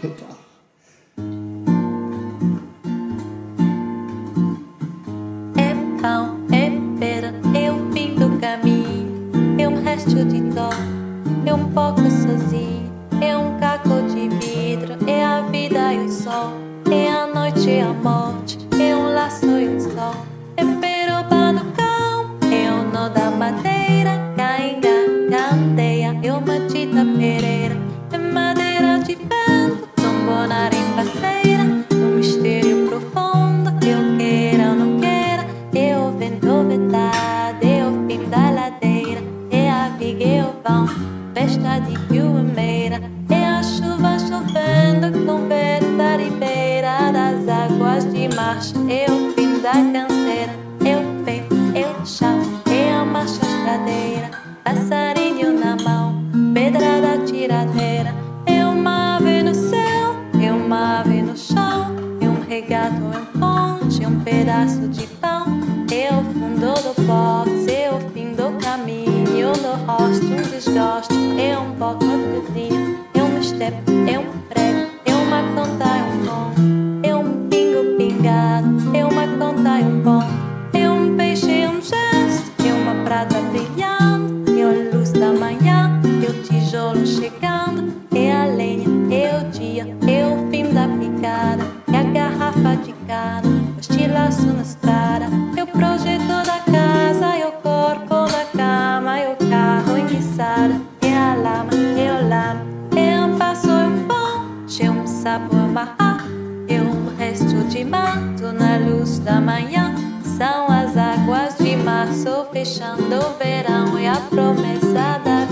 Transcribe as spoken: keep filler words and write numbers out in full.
É pão, é pera, é o fim do caminho, é um resto de dó, é um pouco sozinho, é um caco de vidro, é a vida e o sol, é a noite e a morte, é um laço e um sol, é peroba no cão, é o nó da madeira, cainga, candeia, é uma tita pereira, é madeira de vento, tombonara em parceira, um mistério profundo, eu queira ou não queira, é o vento vetado, é o fim da ladeira, é a viga e o vão, festa de Rio-Meira, é a chuva chovendo com vento da ribeira das águas de marcha, é o fim da canseira, é o peito, é o chão, é a marcha estradeira, passarinho na mão, pedra da tiradeira, é uma ave no céu, é uma ave no chão, é um regato, é um ponte, é um pedaço de pão, é o fundo do box, é o fim do caminho, no rosto um desgosto, é um pouco de cozinha, é um step, é um prego, é uma conta, é um tom, é um pingo pingado, é uma conta, é um pão, é um peixe, é um gesto, é uma prata brilhando, é a luz da manhã, é o tijolo chegando, é a lenha, é o dia, é o fim da picada, é a garrafa de cana, o estilaço na estrada, é o projeto da casa, é o corpo na cama, é o carro enguiçada, é a lama, é o lama, é um passo, é um ponte, é um sapo amarrar, é um resto de mato na luz da manhã, são as águas de março fechando o verão, é a promessa da